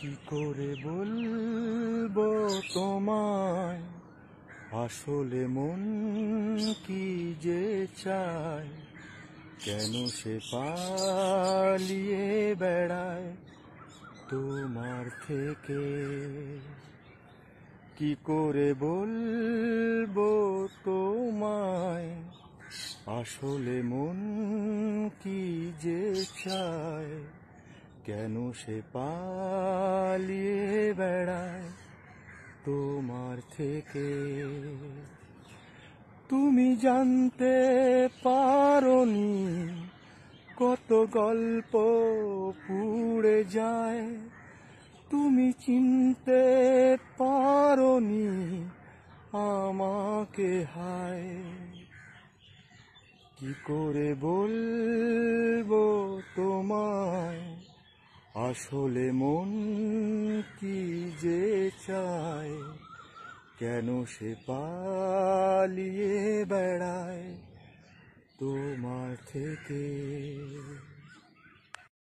কি করে বলবো তোমায়, আসলে মন কি যে চায়, কেন সে পালিয়ে বেড়ায় তোমার থেকে। কি করে বলবো তোমায়, আসলে মন কি যে চায়, কেন সে পালিয়ে বেড়ায় তোমার থেকে। তুমি জানতে পারোনি কত গল্প পুড়ে যায়, তুমি চিনতে পারোনি আমাকে হায়। কি করে বলবো তোমায়, আসলে মন কি যে চায়, কেন সে পালিয়ে বেড়ায় তোমার থেকে।